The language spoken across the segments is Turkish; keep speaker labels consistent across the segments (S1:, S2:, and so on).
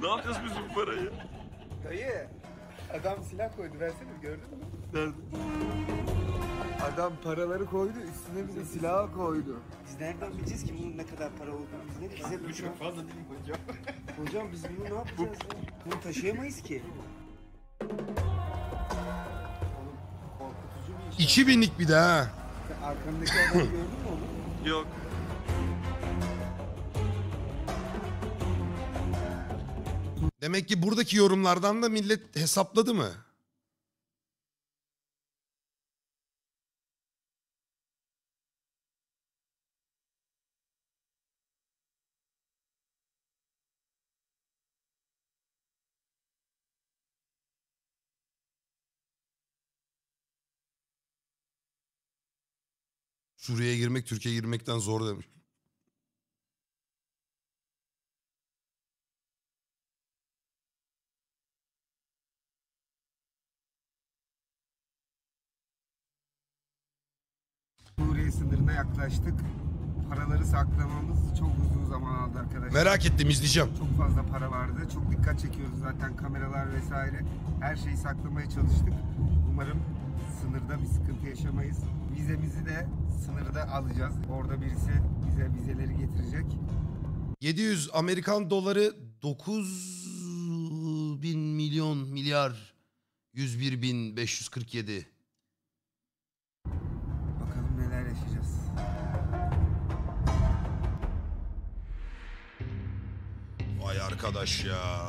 S1: Ne yapacağız biz bu parayı?
S2: Dayı, adam silah koydu, versene, gördün mü?
S1: Nerede?
S2: Adam paraları koydu, üstüne bir de silah koydu.
S3: Biz nereden bileceğiz ki bunun ne kadar para olduğunu? Biz ne bize bu çok
S1: fazla değil mi hocam?
S3: Hocam biz bunu ne yapacağız ya? Bunu taşıyamayız ki.
S2: Korkutucu bir iş.
S4: 2000'lik bir de ha.
S3: Sen arkandaki adamı gördün mü onu?
S1: Yok.
S4: Demek ki buradaki yorumlardan da millet hesapladı mı? Suriye'ye girmek Türkiye'ye girmekten zor demiş.
S2: Suriye sınırına yaklaştık. Paraları saklamamız çok uzun zaman aldı arkadaşlar.
S4: Merak ettim, izleyeceğim.
S2: Çok fazla para vardı. Çok dikkat çekiyoruz zaten, kameralar vesaire. Her şeyi saklamaya çalıştık. Umarım sınırda bir sıkıntı yaşamayız. Vizemizi de sınırda alacağız. Orada birisi bize vizeleri getirecek.
S4: 700 Amerikan doları 9 bin milyon milyar 101 bin 547.
S2: Bakalım neler yaşayacağız.
S4: Vay arkadaş ya.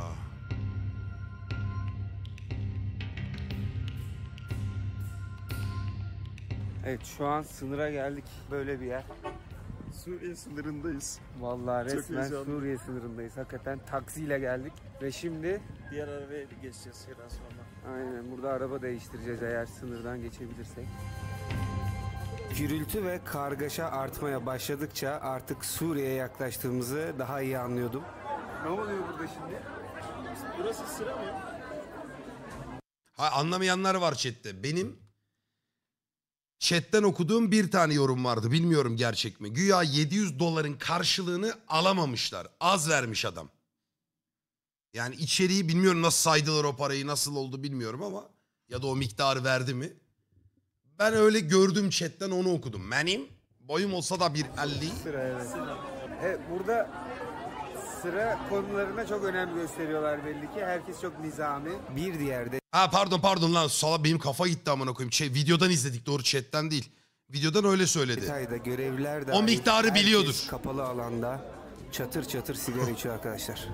S3: Evet, şu an sınıra geldik. Böyle bir yer.
S1: Suriye sınırındayız.
S3: Vallahi
S1: Çok
S3: resmen
S1: heyecanlı.
S3: Suriye sınırındayız. Hakikaten taksiyle geldik. Ve şimdi
S1: Diğer arabaya geçeceğiz biraz sonra.
S3: aynen burada araba değiştireceğiz eğer sınırdan geçebilirsek. Gürültü ve kargaşa artmaya başladıkça artık Suriye'ye yaklaştığımızı daha iyi anlıyordum.
S2: Ne oluyor burada şimdi?
S1: Burası sıra mı?
S4: Ha, anlamayanlar var chatte. Benim chatten okuduğum bir tane yorum vardı. Bilmiyorum gerçek mi. Güya 700 doların karşılığını alamamışlar. Az vermiş adam. Yani içeriği bilmiyorum, nasıl saydılar o parayı, nasıl oldu bilmiyorum ama ya da o miktarı verdi mi? Ben öyle gördüm chatten, onu okudum. Benim boyum olsa da 1.50.
S3: Sıra evet. Evet, burada sıra konularına çok önem gösteriyorlar belli ki. Herkes çok nizami. Bir diğer
S4: Ha pardon lan, sala benim kafa gitti amına koyayım. Videodan izledik, doğru, chatten değil. Videodan öyle söyledi.
S3: detayda görevliler de
S4: O miktarı biliyordur.
S3: Kapalı alanda çatır çatır sigara içiyor arkadaşlar.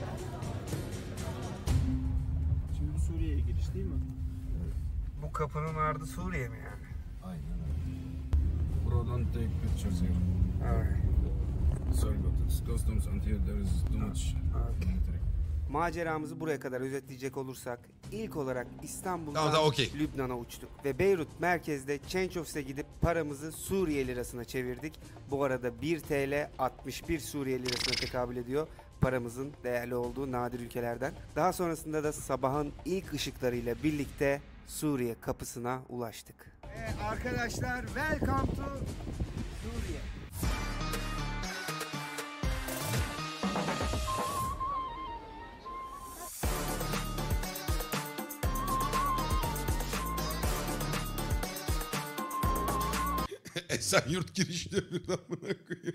S1: Şimdi bu Suriye'ye giriş değil mi?
S2: Bu kapının ardı Suriye mi yani?
S5: Bro, don't take pictures here.
S2: Evet.
S5: Sorry, but it's customs and here there is too much military.
S3: Maceramızı buraya kadar özetleyecek olursak ilk olarak İstanbul'dan
S4: Tamam, okey.
S3: Lübnan'a uçtuk. Ve Beyrut merkezde Change of'e gidip paramızı Suriye lirasına çevirdik. Bu arada 1 TL 61 Suriye lirasına tekabül ediyor. Paramızın değerli olduğu nadir ülkelerden. Daha sonrasında da sabahın ilk ışıklarıyla birlikte Suriye kapısına ulaştık. Arkadaşlar, welcome to Suriye.
S4: Esenyurt giriş diyor bir amına koyayım.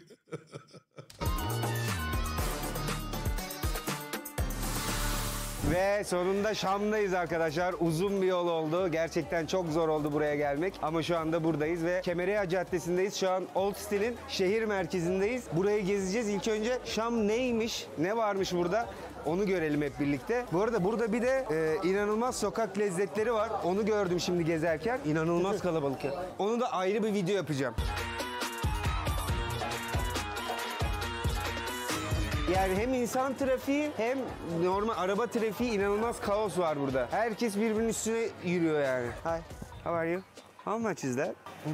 S3: Ve sonunda Şam'dayız arkadaşlar. Uzun bir yol oldu. Gerçekten çok zor oldu buraya gelmek. Ama şu anda buradayız ve Kemeriye Caddesi'ndeyiz. Şu an Old City'nin şehir merkezindeyiz. Burayı gezeceğiz. İlk önce Şam neymiş, ne varmış burada? Onu görelim hep birlikte. Bu arada burada bir de inanılmaz sokak lezzetleri var. Onu gördüm şimdi gezerken. İnanılmaz kalabalık ya. Onu da ayrı bir video yapacağım. Yani hem insan trafiği hem normal araba trafiği, inanılmaz kaos var burada. Herkes birbirinin üstüne yürüyor yani. Hi, how are you? How much is that?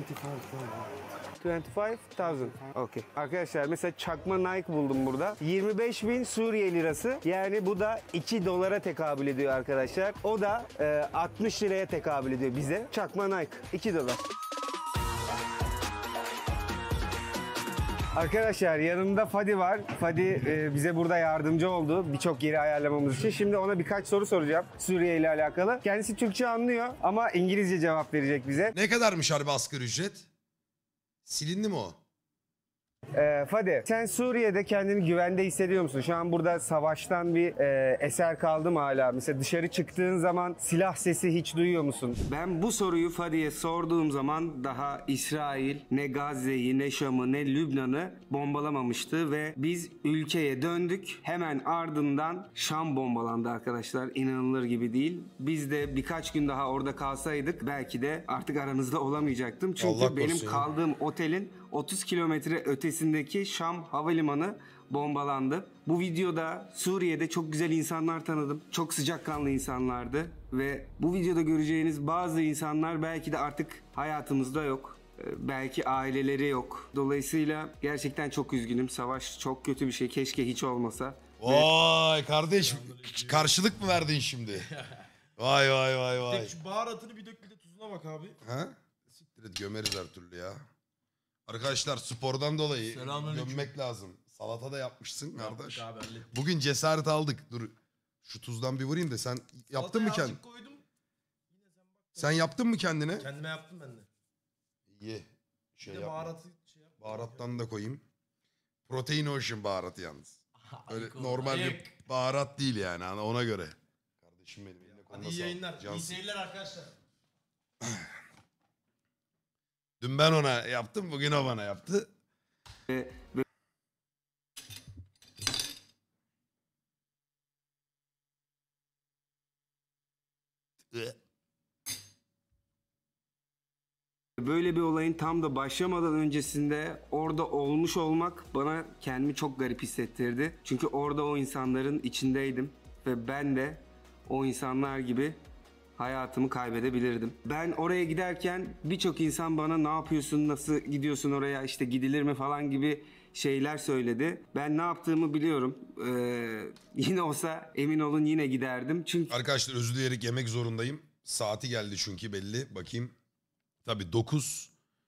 S3: 25,000. Okay. Arkadaşlar mesela çakma Nike buldum burada. 25.000 Suriye lirası. Yani bu da 2 dolara tekabül ediyor arkadaşlar. O da 60 liraya tekabül ediyor bize. Çakma Nike 2 dolar. Arkadaşlar yanımda Fadi var. Fadi bize burada yardımcı oldu birçok yeri ayarlamamız için. Şimdi ona birkaç soru soracağım Suriye ile alakalı. Kendisi Türkçe anlıyor ama İngilizce cevap verecek bize.
S4: Ne kadarmış harbi asgari ücret? Silindi mi o?
S3: Fadi, sen Suriye'de kendini güvende hissediyor musun? Şu an burada savaştan bir eser kaldı mı hala? Mesela dışarı çıktığın zaman silah sesi hiç duyuyor musun? Ben bu soruyu Fadi'ye sorduğum zaman daha İsrail ne Gazze'yi, ne Şam'ı, ne Lübnan'ı bombalamamıştı ve biz ülkeye döndük. Hemen ardından Şam bombalandı arkadaşlar. İnanılır gibi değil. Biz de birkaç gün daha orada kalsaydık belki de artık aranızda olamayacaktım. Çünkü
S4: Allah
S3: benim
S4: korusun ya.
S3: kaldığım otelin 30 kilometre ötesindeki Şam havalimanı bombalandı. Bu videoda Suriye'de çok güzel insanlar tanıdım. Çok sıcakkanlı insanlardı ve bu videoda göreceğiniz bazı insanlar belki de artık hayatımızda yok. Belki aileleri yok. Dolayısıyla gerçekten çok üzgünüm. Savaş çok kötü bir şey. Keşke hiç olmasa.
S4: Vay kardeş karşılık mı verdin şimdi? Vay vay vay vay.
S6: Tek şu baharatını bir dök bir de tuzuna bak abi.
S4: Ha? Siktir et gömeriz her türlü ya. Arkadaşlar spordan dolayı
S6: Selamünaleyküm.
S4: gömmek lazım. Salata da yapmışsın kardeş.
S6: Abi hallettim.
S4: Bugün cesaret aldık. Dur şu tuzdan bir vurayım da sen yaptın mı
S6: Salataya
S4: kendin?
S6: azıcık koydum.
S4: Sen yaptın mı kendine?
S6: Kendime yaptım ben de.
S4: İyi.
S6: Bir
S4: Şey
S6: de
S4: yapma.
S6: baharatı şey yap.
S4: Baharattan da koyayım. Protein Ocean baharatı yalnız. Öyle
S6: Ayık ol,
S4: normal bir
S6: ayık.
S4: baharat değil yani ona göre. Kardeşim benim eline
S6: Hadi
S4: koluna
S6: iyi
S4: sağlık.
S6: yayınlar. İyi
S4: Cansın.
S6: seyirler arkadaşlar.
S4: Dün ben ona yaptım bugün o bana yaptı.
S3: Böyle bir olayın tam da başlamadan öncesinde orada olmuş olmak bana kendimi çok garip hissettirdi. Çünkü orada o insanların içindeydim ve ben de o insanlar gibi hayatımı kaybedebilirdim. Ben oraya giderken birçok insan bana ne yapıyorsun, nasıl gidiyorsun oraya, işte gidilir mi falan gibi şeyler söyledi. Ben ne yaptığımı biliyorum. Yine olsa emin olun yine giderdim. Çünkü
S4: Arkadaşlar özür dileyerek yemek zorundayım. Saati geldi çünkü belli. Bakayım. Tabii 9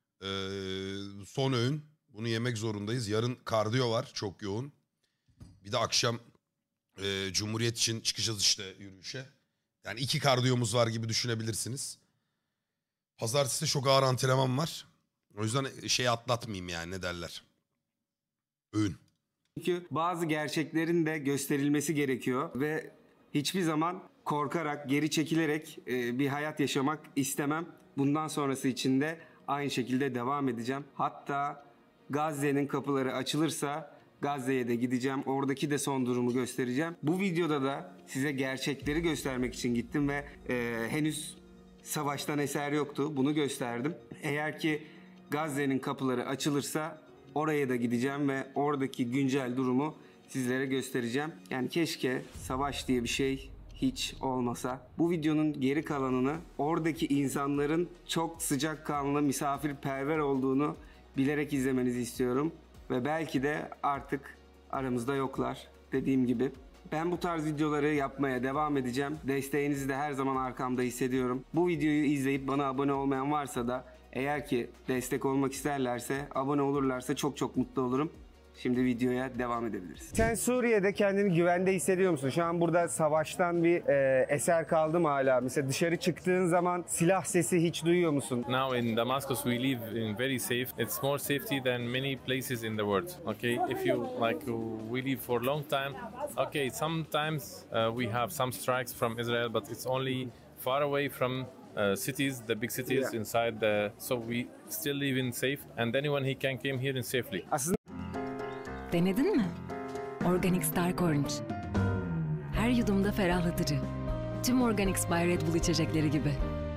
S4: son öğün. Bunu yemek zorundayız. Yarın kardiyo var çok yoğun. Bir de akşam Cumhuriyet için çıkacağız işte yürüyüşe. Yani 2 kardiyomuz var gibi düşünebilirsiniz. Pazartesi de çok ağır antrenman var. O yüzden şey atlatmayayım yani ne derler. Öğün.
S3: Çünkü bazı gerçeklerin de gösterilmesi gerekiyor ve hiçbir zaman korkarak, geri çekilerek bir hayat yaşamak istemem. Bundan sonrası için de aynı şekilde devam edeceğim. Hatta Gazze'nin kapıları açılırsa Gazze'ye de gideceğim. Oradaki de son durumu göstereceğim. Bu videoda da size gerçekleri göstermek için gittim ve henüz savaştan eser yoktu. Bunu gösterdim. Eğer ki Gazze'nin kapıları açılırsa oraya da gideceğim ve oradaki güncel durumu sizlere göstereceğim. Yani keşke savaş diye bir şey hiç olmasa. Bu videonun geri kalanını oradaki insanların çok sıcakkanlı, misafirperver olduğunu bilerek izlemenizi istiyorum. Ve belki de artık aramızda yoklar dediğim gibi. Ben bu tarz videoları yapmaya devam edeceğim. Desteğinizi de her zaman arkamda hissediyorum. Bu videoyu izleyip bana abone olmayan varsa da eğer ki destek olmak isterlerse, abone olurlarsa çok çok mutlu olurum. Şimdi videoya devam edebiliriz. Sen Suriye'de kendini güvende hissediyor musun? Şu an burada savaştan bir eser kaldı mı hala? Mesela dışarı çıktığın zaman silah sesi hiç duyuyor musun?
S7: Now in Damascus we live in very safe. It's more safety than many places in the world. Okay, if you like, we live for a long time. Okay, sometimes we have some strikes from Israel, but it's only far away from cities, the big cities inside the. So we still live in safe, and anyone he can came here in safely.
S3: Aslında
S8: Denedin mi? Organic Dark Orange. Her yudumda ferahlatıcı. Tüm Organic Bay Red Bull içecekleri gibi.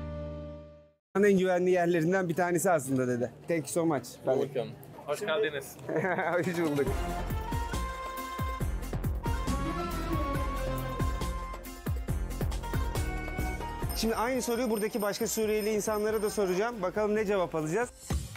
S3: en güvenli yerlerinden bir tanesi aslında dedi. Thank you so much.
S7: Welcome. Hoş geldiniz.
S3: Hoş bulduk. Şimdi aynı soruyu buradaki başka Suriyeli insanlara da soracağım. Bakalım ne cevap alacağız.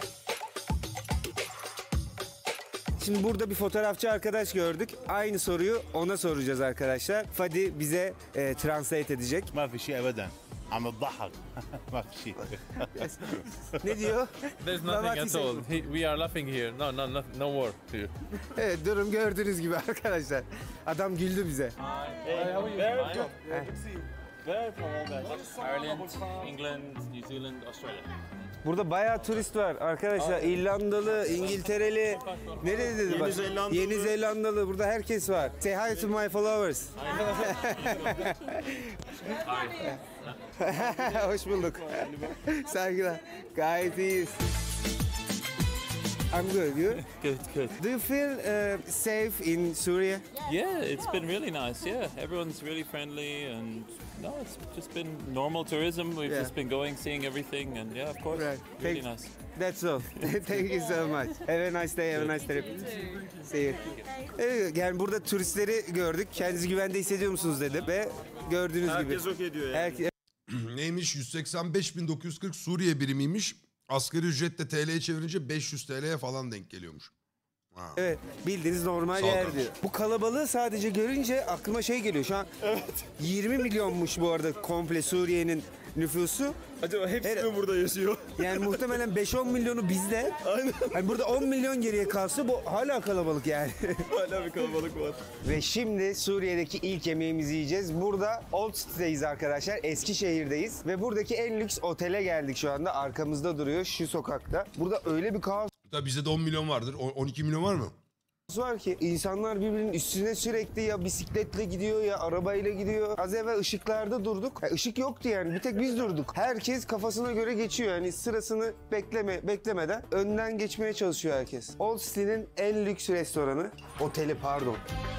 S3: Şimdi burada bir fotoğrafçı arkadaş gördük. Aynı soruyu ona soracağız arkadaşlar. Fadi bize translate edecek.
S9: ما في شيء ابدا عم تضحك ما في شيء.
S3: Ne diyor?
S7: There's
S3: What
S7: nothing
S3: he
S7: at
S3: say?
S7: all. We are laughing here. No war here.
S3: Evet, durum gördüğünüz gibi arkadaşlar. Adam güldü bize.
S1: Where from all guys?
S10: Ireland, England, New Zealand, Australia.
S3: Burada bayağı turist var arkadaşlar. İrlandalı, İngiltereli, nerede dedi bak?
S1: Yeni Zelandalı.
S3: Yeni Zelandalı. Burada herkes var. Say hi to my followers. Hoş bulduk. Saygılar. Gayet iyiyiz. I'm good. You?
S10: Good.
S3: Do you feel safe in Syria?
S10: Yeah, it's been really nice. Yeah, everyone's really friendly, and no, it's just been normal tourism. We've
S3: Yeah.
S10: just been going, seeing everything, and yeah, of course,
S3: Right.
S10: really
S3: Thanks.
S10: nice.
S3: That's all. Thank you so much. Have a nice day. Have a nice trip. See you. Evet, yani burada turistleri gördük. Kendinizi güvende hissediyor musunuz dedim ve gördüğünüz gibi.
S1: Herkes okey diyor yani.
S3: Herkes,
S4: Neymiş? 185.940 Suriye birimiymiş. Asgari ücretle TL'ye çevirince 500 TL'ye falan denk geliyormuş. Ha.
S3: evet, bildiğiniz normal
S4: Sağ ol
S3: yer
S4: kardeşim.
S3: diyor. Bu kalabalığı sadece görünce aklıma şey geliyor. Şu an 20 milyonmuş bu arada komple Suriye'nin nüfusu.
S1: Acaba hepsi
S3: Her-
S1: mi burada yaşıyor?
S3: Yani muhtemelen 5-10 milyonu bizde.
S1: Aynen.
S3: Hani burada 10 milyon geriye kalsa bu hala kalabalık yani.
S1: Hala bir kalabalık var.
S3: Ve şimdi Suriye'deki ilk yemeğimizi yiyeceğiz. Burada Old City'deyiz arkadaşlar. Eskişehir'deyiz. Ve buradaki en lüks otele geldik şu anda. Arkamızda duruyor şu sokakta. Burada öyle bir kaos
S4: Tabii bizde de 10 milyon vardır. 12 milyon var mı?
S3: var ki insanlar birbirinin üstüne sürekli ya bisikletle gidiyor ya arabayla gidiyor. Az evvel ışıklarda durduk. Işık yoktu yani. Bir tek biz durduk. Herkes kafasına göre geçiyor. Yani sırasını beklemeden önden geçmeye çalışıyor herkes. Old City'nin en lüks restoranı. Oteli pardon.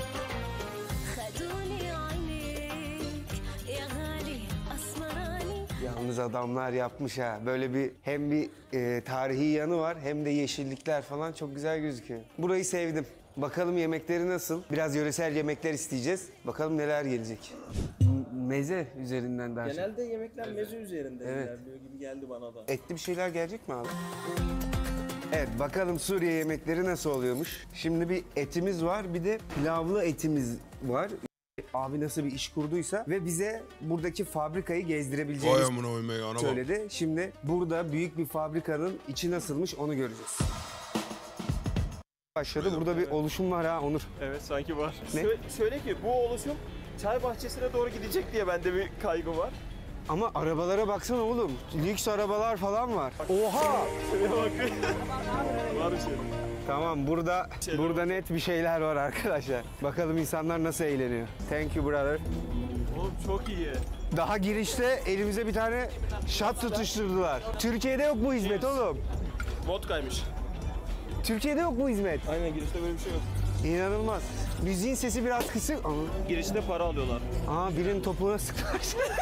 S3: Yalnız adamlar yapmış ha. Böyle bir hem bir tarihi yanı var hem de yeşillikler falan çok güzel gözüküyor. Burayı sevdim. Bakalım yemekleri nasıl? Biraz yöresel yemekler isteyeceğiz. Bakalım neler gelecek. Meze üzerinden daha çok.
S1: Genelde yemekler meze üzerinde
S3: Evet.
S1: ilerliyor gibi geldi bana da.
S3: Etli bir şeyler gelecek mi abi? Evet bakalım Suriye yemekleri nasıl oluyormuş. Şimdi bir etimiz var bir de pilavlı etimiz var. Abi nasıl bir iş kurduysa ve bize buradaki fabrikayı
S4: Vay
S3: gezdirebileceğimiz
S4: amına koyayım, ana bak.
S3: söyledi. Şimdi burada büyük bir fabrikanın içi nasılmış onu göreceğiz. Başladı. Burada bir oluşum var ha Onur.
S1: Evet sanki var.
S3: Ne?
S1: Söyle ki bu oluşum çay bahçesine doğru gidecek diye bende bir kaygı var.
S3: Ama arabalara baksana oğlum. Lüks arabalar falan var. Oha!
S1: Şuraya bak. Var bir şey.
S3: Tamam burada net bir şeyler var arkadaşlar. Bakalım insanlar nasıl eğleniyor. Thank you brother.
S1: Oğlum çok iyi.
S3: Daha girişte elimize bir tane şat tutuşturdular. Türkiye'de yok bu hizmet oğlum.
S1: Vodkaymış.
S3: Türkiye'de yok bu hizmet.
S1: Aynen girişte böyle bir şey yok.
S3: İnanılmaz. Müziğin sesi biraz kısık.
S1: Girişte para alıyorlar.
S3: Aa birinin topuğuna sıktılar.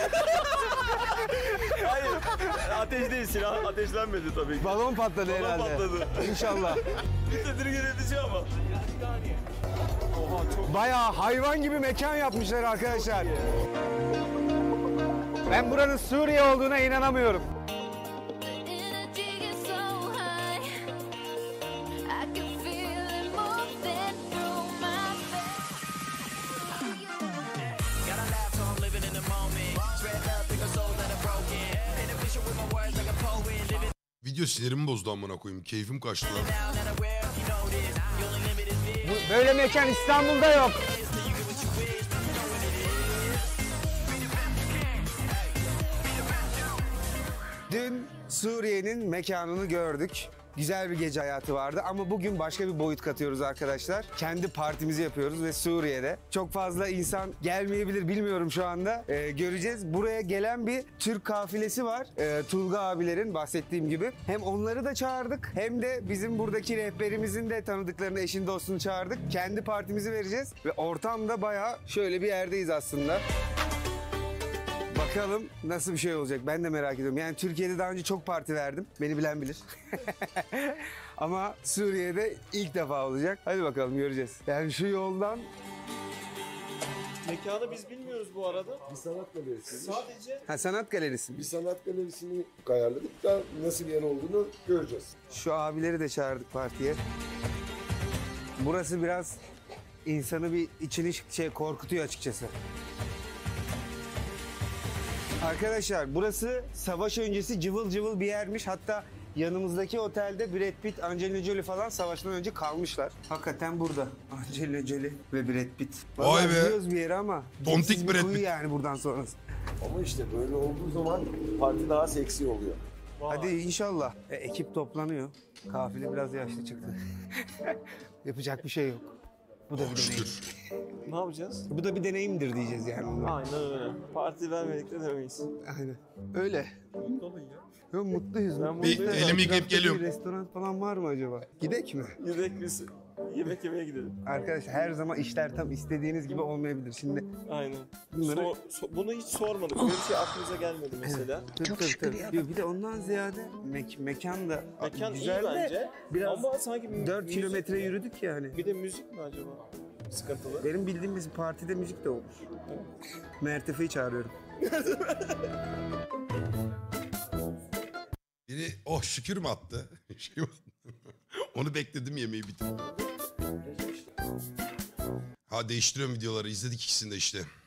S1: Hayır. Ateş değil, silah ateşlenmedi tabii ki.
S3: Balon patladı
S1: Balon
S3: herhalde.
S1: patladı.
S3: İnşallah.
S1: Bir tedirgin edici ama. Oha çok
S3: Bayağı hayvan gibi mekan yapmışlar arkadaşlar. Ben buranın Suriye olduğuna inanamıyorum.
S4: Video sinirimi bozdu amına koyayım. Keyfim kaçtı lan.
S3: Böyle mekan İstanbul'da yok. Dün Suriye'nin mekanını gördük. Güzel bir gece hayatı vardı ama bugün başka bir boyut katıyoruz arkadaşlar. Kendi partimizi yapıyoruz ve Suriye'de. Çok fazla insan gelmeyebilir bilmiyorum şu anda. Göreceğiz. Buraya gelen bir Türk kafilesi var. Tulga abilerin bahsettiğim gibi. Hem onları da çağırdık hem de bizim buradaki rehberimizin de tanıdıklarını, eşini, dostunu çağırdık. Kendi partimizi vereceğiz ve ortamda bayağı şöyle bir yerdeyiz aslında. Bakalım nasıl bir şey olacak. Ben de merak ediyorum. Yani Türkiye'de daha önce çok parti verdim. Beni bilen bilir. Ama Suriye'de ilk defa olacak. Hadi bakalım göreceğiz. Yani şu yoldan...
S1: mekanı biz bilmiyoruz bu arada.
S11: Bir sanat galerisi.
S1: Sadece
S3: Ha sanat galerisi.
S11: Bir sanat galerisini ayarladık da nasıl bir yer olduğunu göreceğiz.
S3: Şu abileri de çağırdık partiye. Burası biraz insanı bir içini korkutuyor açıkçası. Arkadaşlar burası savaş öncesi cıvıl cıvıl bir yermiş. Hatta yanımızdaki otelde Brad Pitt, Angelina Jolie falan savaştan önce kalmışlar. Hakikaten burada. Angelina Jolie ve Brad Pitt.
S4: Vay
S3: Vallahi
S4: be.
S3: gidiyoruz bir yere ama.
S4: Tontik
S3: dipsiz bir
S4: Brad
S3: kuyu
S4: Pitt.
S3: yani buradan sonrası.
S11: Ama işte böyle olduğu zaman parti daha seksi oluyor.
S3: Hadi inşallah. Ekip toplanıyor. Kafile biraz yaşlı çıktı. Yapacak bir şey yok. Bu da bir deneyim.
S4: Şükür.
S1: Ne yapacağız?
S3: Bu da bir deneyimdir diyeceğiz yani.
S1: Aynen öyle. Parti vermedik de demeyiz.
S3: Aynen. Öyle. Yok, mutluyuz.
S1: Ben
S4: Bir
S1: buradayım.
S4: elimi yıkayıp
S3: Etrafta bir
S4: geliyorum.
S3: restoran falan var mı acaba? Gidek mi?
S1: Gidek biz. Yemek yemeye gidelim.
S3: Arkadaşlar her zaman işler tam istediğiniz gibi olmayabilir. Şimdi
S1: Aynen.
S3: bunları...
S1: Bunu hiç sormadık. Böyle bir şey aklımıza gelmedi mesela.
S3: Tabii. Bir de ondan ziyade mekan da
S1: Mekan iyi
S3: güzel de
S1: bence.
S3: biraz
S1: Ama sanki
S3: 4
S1: müzik-
S3: kilometre yürüdük yani.
S1: Bir de müzik mi acaba? Sıkıntılı.
S3: Benim bildiğim bir partide müzik de olur. Mertefe'yi çağırıyorum.
S4: Biri oh şükür mü attı? Şey mi? Onu bekledim yemeği bitirdim. Ha değiştiriyorum videoları. İzledik ikisini de işte.